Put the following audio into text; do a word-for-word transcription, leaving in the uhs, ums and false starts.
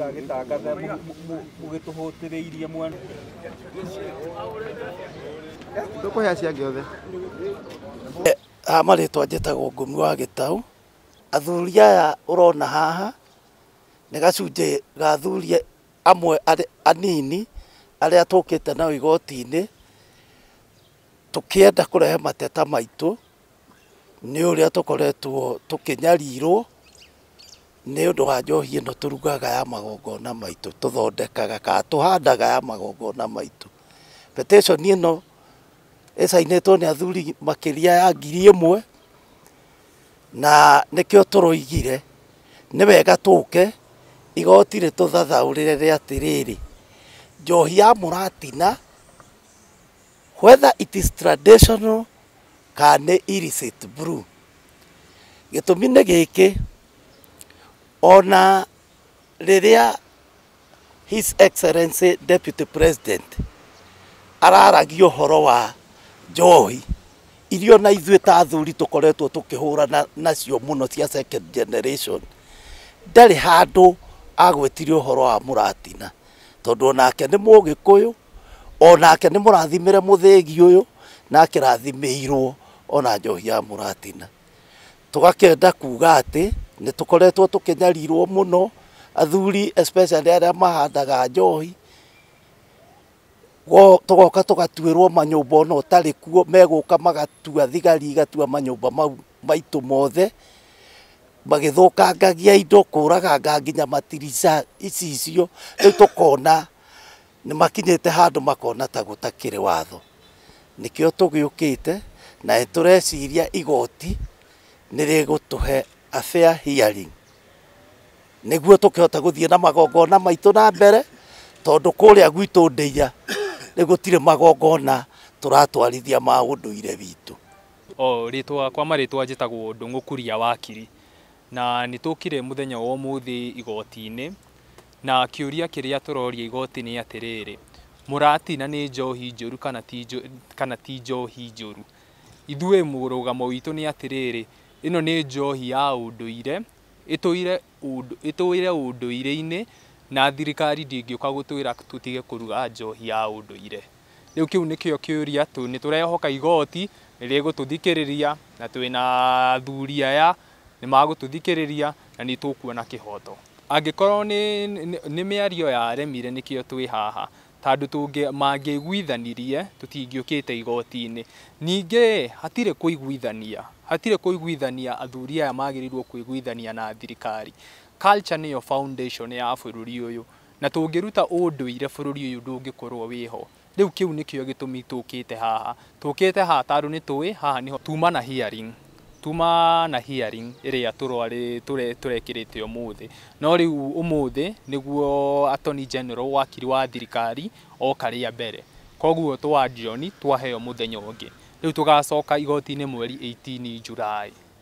mũgagitangatha mũgĩtũhũtĩrĩirie mwana tũkũhe acia giothe amarĩtwa njĩtagwo Ngũmi wa Gĩtaũ. Athuri aya ũrona haha nĩ gacunjĩ ga athuri amwe anini arĩa tũkĩte nao igoti-inĩ tũkĩenda kũrehe mateta maitũ nĩ ũrĩa tũkoretwo tũkĩnyarirwo nĩ ũndũ wa njohi ĩno tũrugaga ya magongona maitũ, tũthondekaga kana tũhandaga ya magongona maitũ. Petition ĩno ĩcainĩtwo nĩ athuri makĩria ya ngiri ĩmwe na nĩkĩo tũroigire nĩ wega tũke igoti rĩtũthathaũrĩre rĩ atĩrĩrĩ, njohi ya mũratina whether it is traditional kana illicit brew, gĩtũmi nĩ gĩkĩ, ona rĩrĩa His Excellency Deputy President araragia ũhoro wa njohi irio na ithuĩ ta athuri tũkoretwo tũkĩhũrana nacio mũno cia second generation, ndarĩ handũ agwĩtirie ũhoro wa mũratina, tondũ onake nĩ Mũgĩkũyũ, onake nĩ mũrathimĩre mũthĩgi ũyũ na akĩrathimĩirwo ona njohi ya mũratina. Tũgakĩenda kuga atĩ nĩ tũkoretwo tũkĩnyarirwo mũno athuri especially arĩa mahandaga njohi, tũgoka tũgatuĩrwo manyũmba ona ũtarĩ kuo, megũka magatua thigari igatua manyũmba mau maitũ mothe, magĩthũkangagia indo, kũraganga nginya matirica ici icio. Rĩu tũkona nĩ makinyĩte handũ makona ta gũtakĩrĩ watho, nĩkĩo tũgĩũkĩte na nĩtũreciria igoti nĩ rĩgũtũhe a fair hearing nĩguo tũkĩhota gũthiĩ na magongona maitũ na mbere, tondũ kũrĩa gwitũ Ndeiya nĩ gũtirĩ magongona tũratwarithia ma ũndũire witũ. O rĩtwa kwa marĩtwa njĩtagwo Ndũng'ũ Kuria Wakiri, na nĩ tũkire mũthenya wa ũmũthĩ igoti-inĩ, na kĩũria kĩrĩa tũroria igoti nĩ atĩrĩrĩ, mũratina nĩ njohi njũru kana ti kana ti njohi njũru? Ithuĩ mũrũgamo witũ nĩ atĩrĩrĩ, ĩno nĩ njohi ya ũndũire, ĩtũire ĩtũire ũndũire-inĩ, na thirikari ndĩngĩũka gũtwĩra tũtige kũruga njohi ya ũndũire. Rĩu kĩu nĩkĩo kĩũria tũ nĩ tũrehoka igoti nĩ rĩgũtũthikĩrĩria, na twĩna athuri aya nĩ magũtũthikĩrĩria na nĩ tũkuona kĩhoto. Angĩkorwo nĩ nĩ mĩario yaremire nĩkĩo twĩ haha, tondũ tũngĩ mangĩiguithanirie tũtingĩũkĩte igoti-inĩ. Ningĩ hatirĩ kũiguithania, hatirĩ kũiguithania, athuri aya magĩrĩirwo kũiguithania na thirikari. Culture nĩyo foundation ya bũrũri ũyũ, na tũngĩruta ũndũire bũrũri ũyũ ndũngĩkorwo wĩho. Rĩu kĩu nĩkĩo gĩtũmi tũkĩte haha, tũkĩte haha tondũ nĩ tũĩ haha nĩho tuma na hearing, tuma na hearing ĩrĩa tũrarĩ tũrekĩrĩte ũmũthĩ. No rĩu ũmũthĩ nĩguo Attorney General wakiri wa thirikari oka rĩa mbere, koguo twa John twaheo mũthenya ũngĩ. Rĩu tũgacoka igoti-inĩ mweri eighteen July.